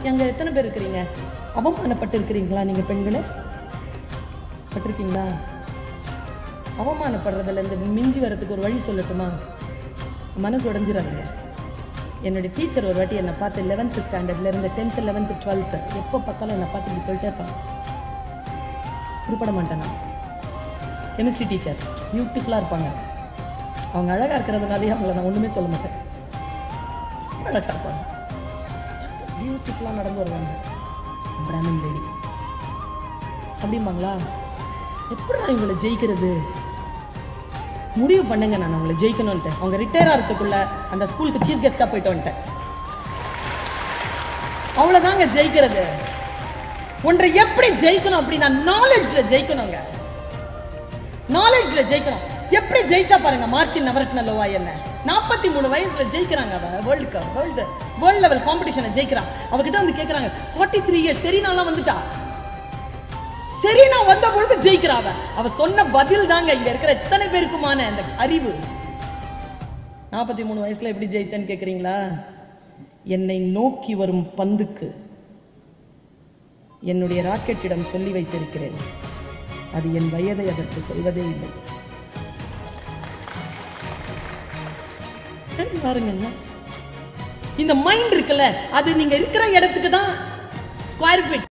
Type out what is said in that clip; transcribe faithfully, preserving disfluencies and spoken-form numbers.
எங்க எத்தனை பேர் இருக்கிறீங்க அவமானப்பட்டு இருக்கிறீங்களா? நீங்க பெண்களே பட்டிருக்கீங்களா? அவமானப்படுறதுல இந்த மிஞ்சி வரதுக்கு ஒரு வழி சொல்லட்டுமா? மனசு உடைஞ்சிடாதீங்க. என்னுடைய டீச்சர் ஒரு வாட்டி என்னை பார்த்து லெவன்த் ஸ்டாண்டர்ட்ல இருந்து டென்த் லெவன்த் டுவெல்த் எப்போ பார்த்தாலும் என்னை பார்த்து இப்படி சொல்லிட்டே இருப்பாங்க. குறிப்பிட மாட்டேன். நான் கெமிஸ்ட்ரி டீச்சர் பியூட்டிஃபுல்லாக இருப்பாங்க. அவங்க அழகாக இருக்கிறதுனாலே அவங்கள நான் ஒன்றுமே சொல்ல மாட்டேன். அழகாக இருப்பாங்க, பியூட்டிஃபுல்லாக நடந்து வருவாங்க. பிராமின் லேடி அப்படிம்பாங்களா? எப்படி நான் இவங்களை ஜெயிக்கிறது? முடிவு பண்ணுங்க, நான் அவங்களை ஜெயிக்கணும்ட்டு. அவங்க ரிட்டையர் ஆகிறதுக்குள்ள அந்த ஸ்கூலுக்கு சீஃப் கெஸ்டாக போயிட்டு வந்துட்டேன். அவ்வளோதாங்க ஜெயிக்கிறது. ஒன்றை எப்படி ஜெயிக்கணும் அப்படின்னா நாலேஜ்ல ஜெயிக்கணுங்க. நாலேஜ்ல ஜெயிக்கணும். எப்படி ஜெயிச்சா பாருங்க மார்டின் நவரத்னலோவா என்ன நாற்பத்தி மூணு வயசுல ஜெயிக்கிறாங்க. அவ world cup world world level காம்படிஷனை ஜெயிக்கிறான். அவகிட்ட வந்து கேட்கறாங்க, ஃபார்ட்டி த்ரீ இயர்ஸ் செரீனாலாம் வந்துட்டா. செரீனா வந்த பொழுது ஜெயிக்கிறாவ. அவ சொன்ன பதில் தாங்க இங்க இருக்கிற எத்தனை பேருக்குமான அந்த அறிவு. நாற்பத்தி மூணு வயசுல எப்படி ஜெயிச்சேன்னு கேக்குறீங்களா? என்னை நோக்கி வரும் பந்துக்கு என்னுடைய ராக்கெட்டிடம் சொல்லி வைத்திருக்கிறேன், அது என் வயதை அதற்கு சொல்வதே இல்லை. பாருங்க, இந்த மைண்ட் இருக்குல்ல, அது நீங்க இருக்கிற இடத்துக்கு தான் ஸ்கொயர் ஃபீட்.